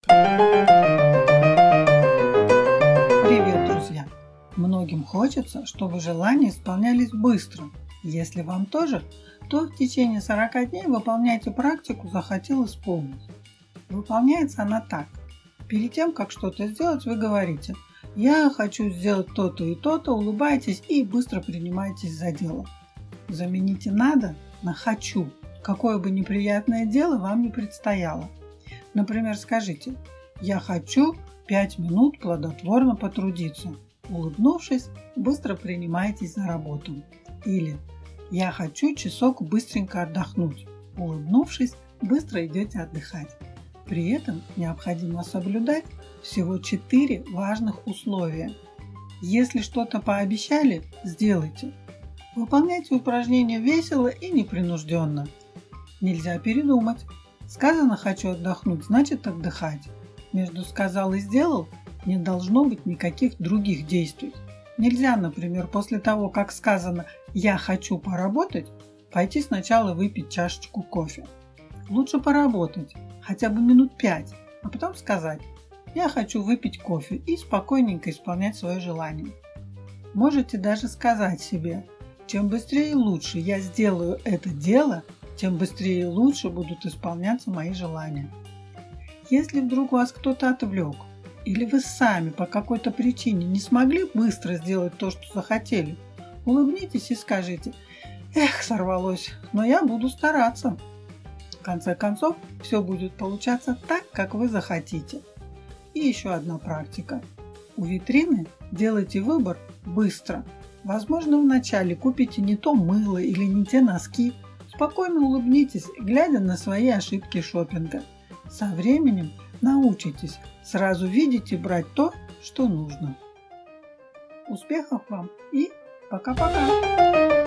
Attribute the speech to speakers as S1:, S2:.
S1: Привет, друзья! Многим хочется, чтобы желания исполнялись быстро. Если вам тоже, то в течение 40 дней выполняйте практику «Захотел исполнить». Выполняется она так. Перед тем, как что-то сделать, вы говорите: «Я хочу сделать то-то и то-то», улыбаетесь и быстро принимаетесь за дело. Замените «надо» на «хочу», какое бы неприятное дело вам не предстояло. Например, скажите: «Я хочу 5 минут плодотворно потрудиться». Улыбнувшись, быстро принимаетесь за работу. Или «Я хочу часок быстренько отдохнуть». Улыбнувшись, быстро идете отдыхать. При этом необходимо соблюдать всего 4 важных условия. Если что-то пообещали, сделайте. Выполняйте упражнения весело и непринужденно. Нельзя передумать. Сказано «хочу отдохнуть», значит отдыхать. Между сказал и сделал не должно быть никаких других действий. Нельзя, например, после того, как сказано «я хочу поработать», пойти сначала выпить чашечку кофе. Лучше поработать, хотя бы минут 5, а потом сказать «я хочу выпить кофе» и спокойненько исполнять свое желание. Можете даже сказать себе: чем быстрее и лучше я сделаю это дело, тем быстрее и лучше будут исполняться мои желания. Если вдруг вас кто-то отвлек, или вы сами по какой-то причине не смогли быстро сделать то, что захотели, улыбнитесь и скажите: «Эх, сорвалось, но я буду стараться». В конце концов, все будет получаться так, как вы захотите. И еще одна практика. У витрины делайте выбор быстро. Возможно, вначале купите не то мыло или не те носки. Спокойно улыбнитесь, глядя на свои ошибки шопинга. Со временем научитесь сразу видеть и брать то, что нужно. Успехов вам и пока-пока!